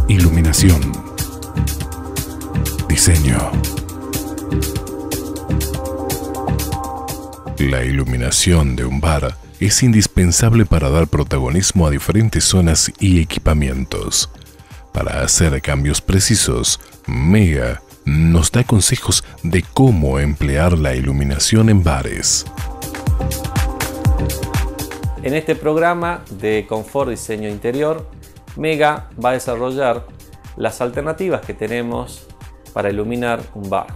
Iluminación. Diseño. La iluminación de un bar es indispensable para dar protagonismo a diferentes zonas y equipamientos. Para hacer cambios precisos, Mega nos da consejos de cómo emplear la iluminación en bares. En este programa de confort, diseño interior, Mega va a desarrollar las alternativas que tenemos para iluminar un bar.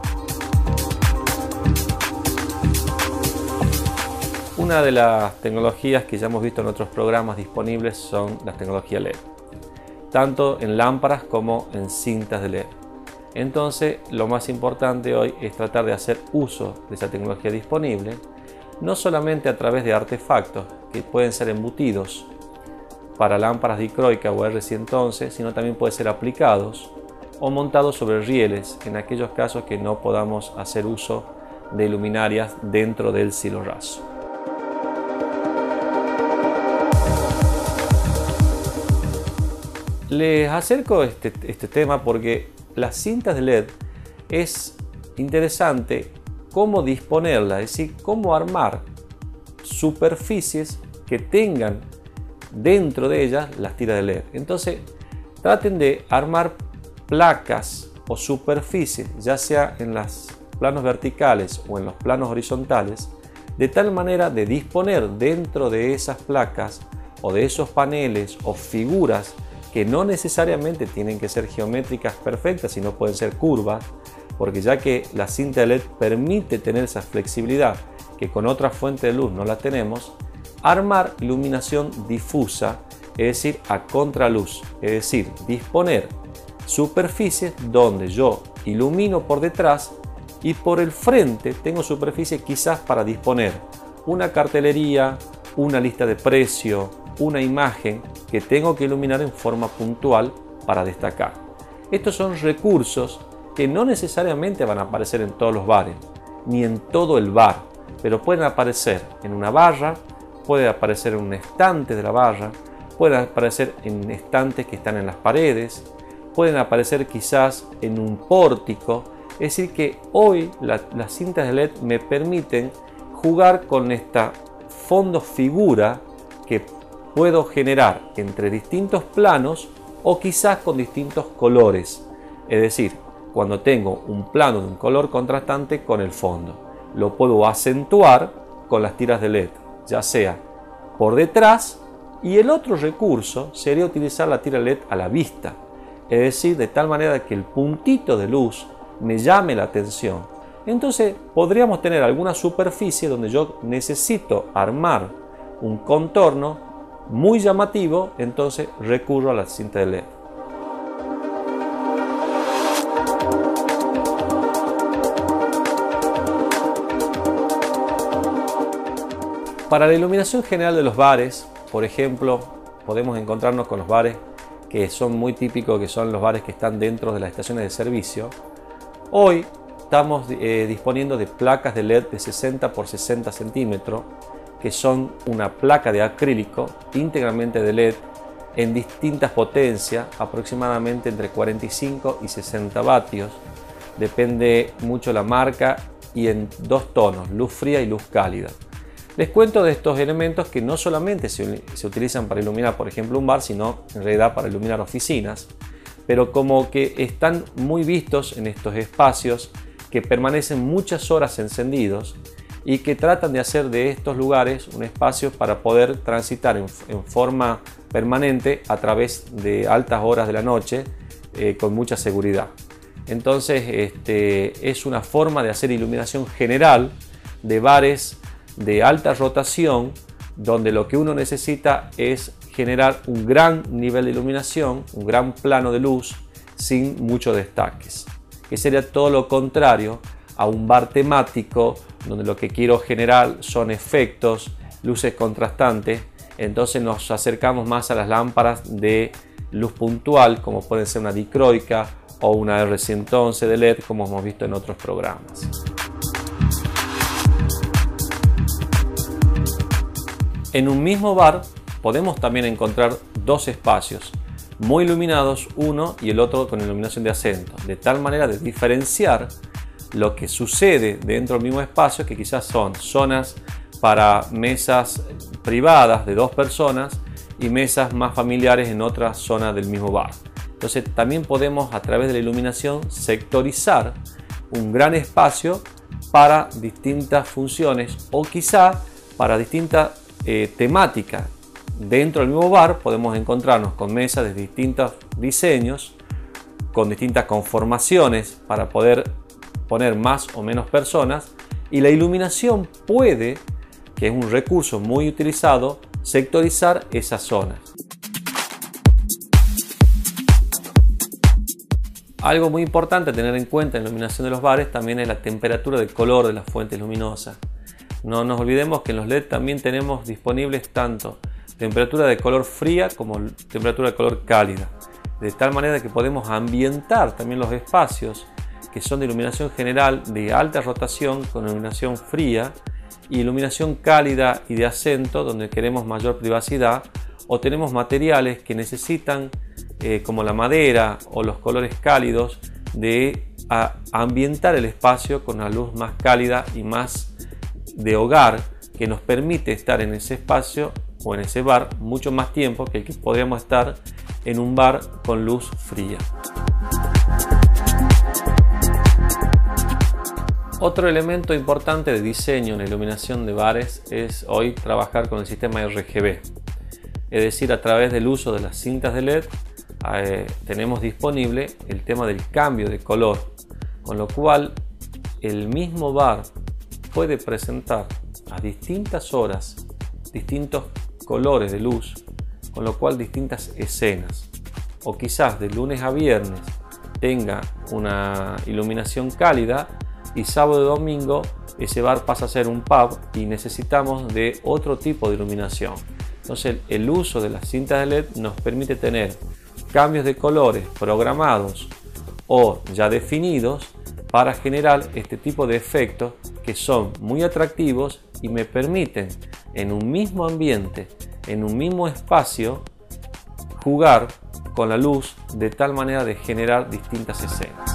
Una de las tecnologías que ya hemos visto en otros programas disponibles son las tecnologías LED, tanto en lámparas como en cintas de LED. Entonces, lo más importante hoy es tratar de hacer uso de esa tecnología disponible, no solamente a través de artefactos que pueden ser embutidos para lámparas dicroica o R111, sino también pueden ser aplicados o montados sobre rieles en aquellos casos que no podamos hacer uso de luminarias dentro del cielo raso. Les acerco este tema porque las cintas de LED es interesante cómo disponerlas, es decir, cómo armar superficies que tengan dentro de ellas las tiras de LED. Entonces, traten de armar placas o superficies, ya sea en los planos verticales o en los planos horizontales, de tal manera de disponer dentro de esas placas o de esos paneles o figuras que no necesariamente tienen que ser geométricas perfectas, sino pueden ser curvas, porque ya que la cinta de LED permite tener esa flexibilidad que con otra fuente de luz no la tenemos, armar iluminación difusa, es decir, a contraluz, es decir, disponer superficies donde yo ilumino por detrás y por el frente tengo superficies quizás para disponer una cartelería, una lista de precio, una imagen que tengo que iluminar en forma puntual para destacar. Estos son recursos que no necesariamente van a aparecer en todos los bares, ni en todo el bar, pero pueden aparecer en una barra, puede aparecer en un estante de la barra, pueden aparecer en estantes que están en las paredes, pueden aparecer quizás en un pórtico. Es decir que hoy las cintas de LED me permiten jugar con esta fondo figura que puedo generar entre distintos planos o quizás con distintos colores. Es decir, cuando tengo un plano de un color contrastante con el fondo, lo puedo acentuar con las tiras de LED, ya sea por detrás, y el otro recurso sería utilizar la tira LED a la vista, es decir, de tal manera que el puntito de luz me llame la atención. Entonces podríamos tener alguna superficie donde yo necesito armar un contorno muy llamativo, entonces recurro a la cinta de LED. Para la iluminación general de los bares, por ejemplo, podemos encontrarnos con los bares que son muy típicos, que son los bares que están dentro de las estaciones de servicio. Hoy estamos disponiendo de placas de LED de 60 por 60 centímetros, que son una placa de acrílico íntegramente de LED en distintas potencias, aproximadamente entre 45 y 60 vatios. Depende mucho la marca y en dos tonos, luz fría y luz cálida. Les cuento de estos elementos que no solamente se utilizan para iluminar, por ejemplo, un bar, sino en realidad para iluminar oficinas, pero como que están muy vistos en estos espacios que permanecen muchas horas encendidos y que tratan de hacer de estos lugares un espacio para poder transitar en forma permanente a través de altas horas de la noche con mucha seguridad. Entonces es una forma de hacer iluminación general de bares de alta rotación, donde lo que uno necesita es generar un gran nivel de iluminación, un gran plano de luz sin muchos destaques, que sería todo lo contrario a un bar temático donde lo que quiero generar son efectos, luces contrastantes. Entonces nos acercamos más a las lámparas de luz puntual, como puede ser una dicroica o una R111 de LED, como hemos visto en otros programas. En un mismo bar podemos también encontrar dos espacios muy iluminados uno y el otro con iluminación de acento, de tal manera de diferenciar lo que sucede dentro del mismo espacio, que quizás son zonas para mesas privadas de 2 personas y mesas más familiares en otra zona del mismo bar. Entonces también podemos, a través de la iluminación, sectorizar un gran espacio para distintas funciones o quizá para distintas temáticas. Dentro del mismo bar podemos encontrarnos con mesas de distintos diseños, con distintas conformaciones para poder poner más o menos personas, y la iluminación puede, que es un recurso muy utilizado, sectorizar esas zonas. Algo muy importante a tener en cuenta en la iluminación de los bares también es la temperatura de color de las fuentes luminosas. No nos olvidemos que en los LED también tenemos disponibles tanto temperatura de color fría como temperatura de color cálida, de tal manera que podemos ambientar también los espacios que son de iluminación general de alta rotación con iluminación fría y iluminación cálida y de acento donde queremos mayor privacidad, o tenemos materiales que necesitan como la madera o los colores cálidos de ambientar el espacio con una luz más cálida y más de hogar, que nos permite estar en ese espacio o en ese bar mucho más tiempo que el que podríamos estar en un bar con luz fría. Otro elemento importante de diseño en la iluminación de bares es hoy trabajar con el sistema RGB, es decir, a través del uso de las cintas de LED tenemos disponible el tema del cambio de color, con lo cual el mismo bar puede presentar a distintas horas distintos colores de luz, con lo cual distintas escenas, o quizás de lunes a viernes tenga una iluminación cálida y sábado y domingo ese bar pasa a ser un pub y necesitamos de otro tipo de iluminación. Entonces el uso de las cintas de LED nos permite tener cambios de colores programados o ya definidos para generar este tipo de efectos que son muy atractivos y me permiten en un mismo ambiente, en un mismo espacio, jugar con la luz de tal manera de generar distintas escenas.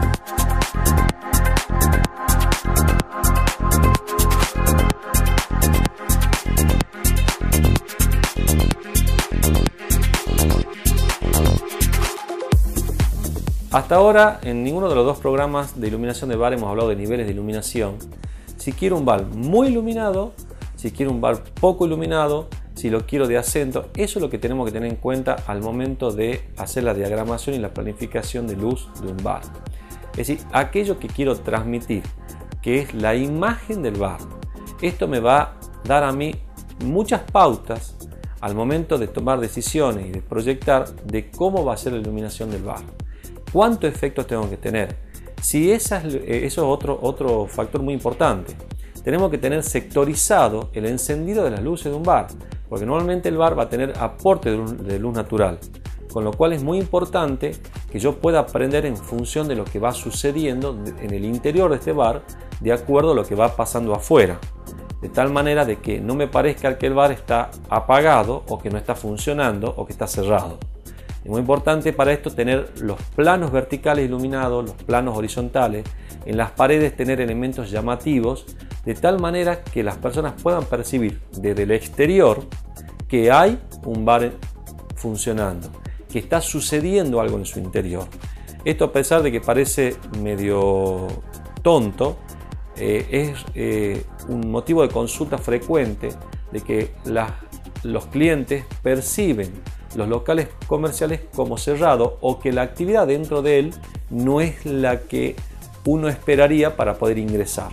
Hasta ahora en ninguno de los 2 programas de iluminación de bar hemos hablado de niveles de iluminación. Si quiero un bar muy iluminado, si quiero un bar poco iluminado, si lo quiero de acento, eso es lo que tenemos que tener en cuenta al momento de hacer la diagramación y la planificación de luz de un bar. Es decir, aquello que quiero transmitir, que es la imagen del bar. Esto me va a dar a mí muchas pautas al momento de tomar decisiones y de proyectar de cómo va a ser la iluminación del bar. ¿Cuántos efectos tengo que tener? Si eso es otro factor muy importante. Tenemos que tener sectorizado el encendido de las luces de un bar, porque normalmente el bar va a tener aporte de luz natural, con lo cual es muy importante que yo pueda aprender en función de lo que va sucediendo en el interior de este bar, de acuerdo a lo que va pasando afuera, de tal manera de que no me parezca que el bar está apagado o que no está funcionando o que está cerrado. Es muy importante para esto tener los planos verticales iluminados, los planos horizontales, en las paredes tener elementos llamativos, de tal manera que las personas puedan percibir desde el exterior que hay un bar funcionando, que está sucediendo algo en su interior. Esto, a pesar de que parece medio tonto, es un motivo de consulta frecuente de que los clientes perciben los locales comerciales como cerrados o que la actividad dentro de él no es la que uno esperaría para poder ingresar.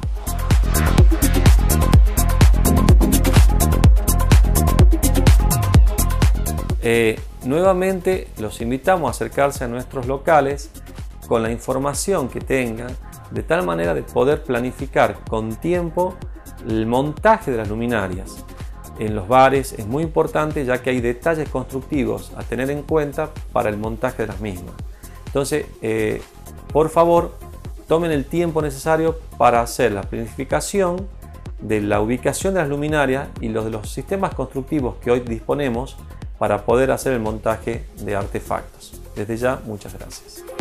Nuevamente los invitamos a acercarse a nuestros locales con la información que tengan, de tal manera de poder planificar con tiempo el montaje de las luminarias. En los bares es muy importante, ya que hay detalles constructivos a tener en cuenta para el montaje de las mismas. Entonces, por favor, tomen el tiempo necesario para hacer la planificación de la ubicación de las luminarias y de los sistemas constructivos que hoy disponemos para poder hacer el montaje de artefactos. Desde ya, muchas gracias.